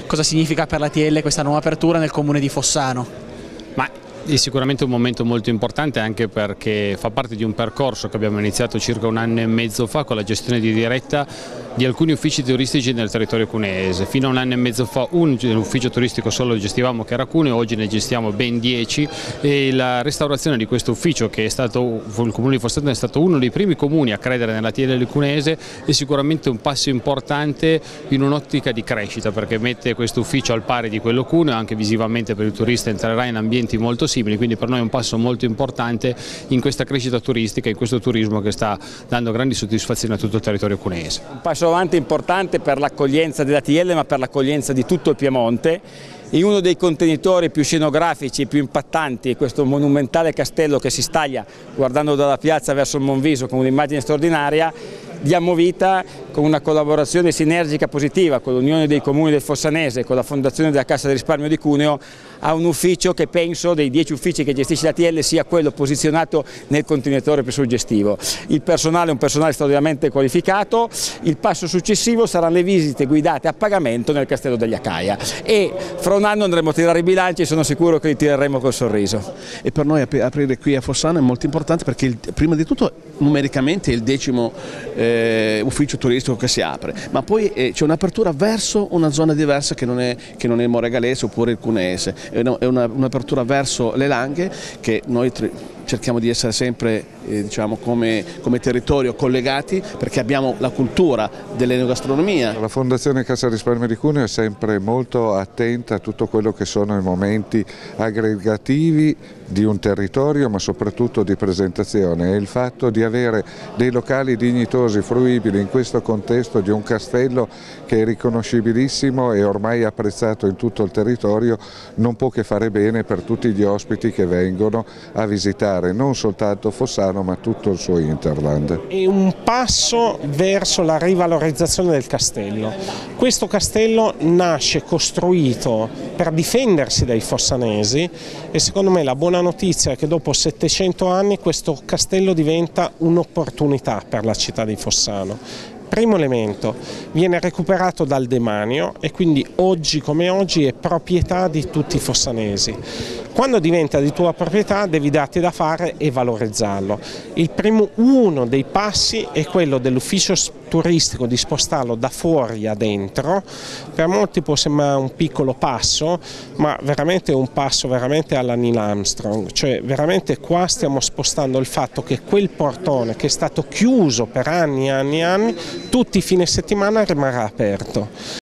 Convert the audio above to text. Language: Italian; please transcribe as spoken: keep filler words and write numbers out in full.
cosa significa per la T L questa nuova apertura nel comune di Fossano. Ma è sicuramente un momento molto importante, anche perché fa parte di un percorso che abbiamo iniziato circa un anno e mezzo fa con la gestione di diretta di alcuni uffici turistici nel territorio cuneese. Fino a un anno e mezzo fa un ufficio turistico solo lo gestivamo, che era Cuneo, oggi ne gestiamo ben dieci, e la restaurazione di questo ufficio, che è stato, il comune di Fossano è stato uno dei primi comuni a credere nella T L cuneese, è sicuramente un passo importante in un'ottica di crescita, perché mette questo ufficio al pari di quello Cuneo, anche visivamente per il turista entrerà in ambienti molto simili, quindi per noi è un passo molto importante in questa crescita turistica, in questo turismo che sta dando grandi soddisfazioni a tutto il territorio cuneese. Un passo avanti importante per l'accoglienza della T L, ma per l'accoglienza di tutto il Piemonte. In uno dei contenitori più scenografici e più impattanti è questo monumentale castello che si staglia guardando dalla piazza verso il Monviso con un'immagine straordinaria. Diamo vita con una collaborazione sinergica positiva con l'Unione dei Comuni del Fossanese e con la Fondazione della Cassa di Risparmio di Cuneo a un ufficio che penso dei dieci uffici che gestisce la T L sia quello posizionato nel contenitore più suggestivo. Il personale è un personale straordinariamente qualificato, il passo successivo saranno le visite guidate a pagamento nel Castello degli Acaia e fra un anno andremo a tirare i bilanci e sono sicuro che li tireremo col sorriso. E per noi aprire qui a Fossano è molto importante perché il, prima di tutto numericamente è il decimo eh, ufficio turistico che si apre, ma poi eh, c'è un'apertura verso una zona diversa che non è, che non è il Moregalese oppure il Cuneese, è un'apertura un verso le Langhe che noi cerchiamo di essere sempre eh, diciamo, come, come territorio collegati perché abbiamo la cultura dell'enogastronomia. La Fondazione Cassa Risparmio di Cuneo è sempre molto attenta a tutto quello che sono i momenti aggregativi di un territorio, ma soprattutto di presentazione, e il fatto di avere dei locali dignitosi, fruibili in questo contesto di un castello che è riconoscibilissimo e ormai apprezzato in tutto il territorio non può che fare bene per tutti gli ospiti che vengono a visitare non soltanto Fossano ma tutto il suo hinterland. È un passo verso la rivalorizzazione del castello. Questo castello nasce costruito per difendersi dai fossanesi e secondo me la buona notizia è che dopo settecento anni questo castello diventa un'opportunità per la città di Fossano. Primo elemento, viene recuperato dal demanio e quindi oggi come oggi è proprietà di tutti i fossanesi. Quando diventa di tua proprietà devi darti da fare e valorizzarlo. Il primo, uno dei passi è quello dell'ufficio turistico di spostarlo da fuori a dentro. Per molti può sembrare un piccolo passo, ma veramente è un passo veramente alla Neil Armstrong, cioè veramente qua stiamo spostando il fatto che quel portone che è stato chiuso per anni e anni e anni, tutti i fine settimana rimarrà aperto.